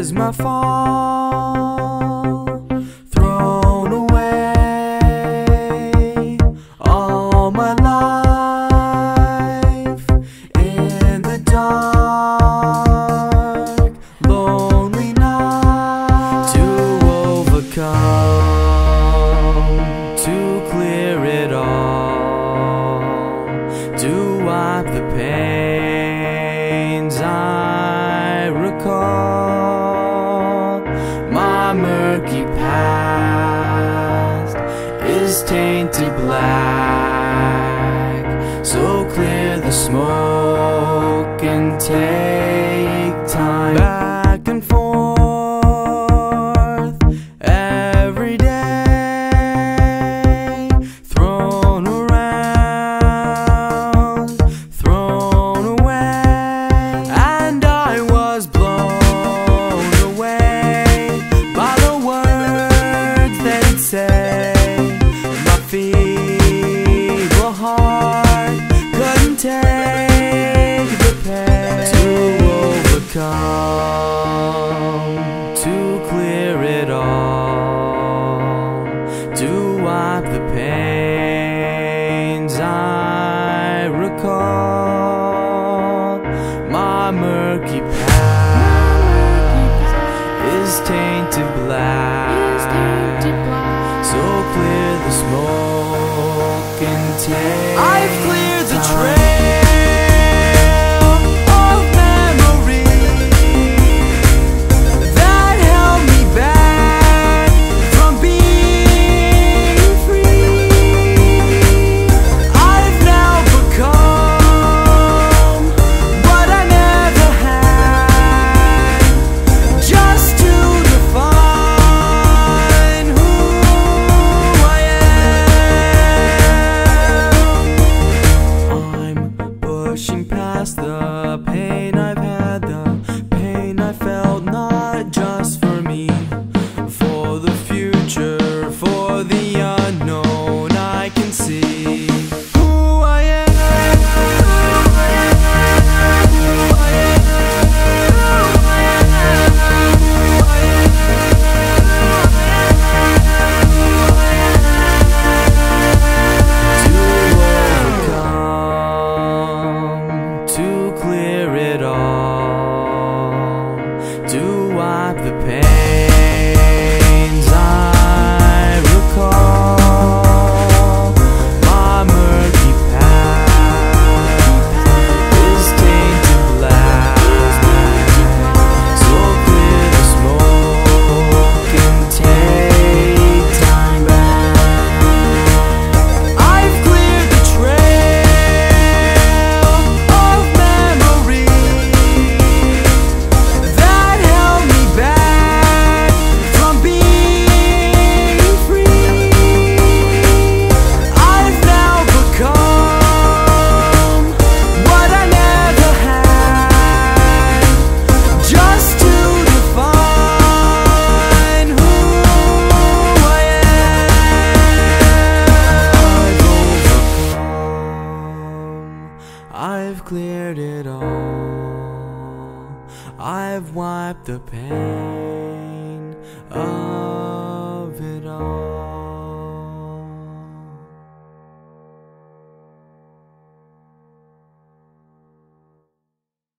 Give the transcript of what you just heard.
is my fall, thrown away all my life in the dark, lonely night. To overcome, to clear it all, to wipe the pains I recall. My murky past is tainted black, so clear the smoke and take time. Back and forth every day, thrown around, thrown away, and I was blown away by the words they'd say. My feeble heart couldn't take the pain. To overcome, to clear it all, to wipe the pains I recall. My murky past is tainted black, so clear the smoke and take. I've cleared the trail of memory that held me back from being free. I've now become what I never had, just to define who I am. I'm pushing past the pain I've had, the pain I felt, not just for me, for the future, for the unknown. I can see who I am. To clear it all, to wipe the pains I recall. My murky past is tainted black, so clear the smoke and take time back. I've cleared the trail of memory that held me back from being free. I've now become what I never had, just to define who I am. I've cleared it all, I've wiped the pain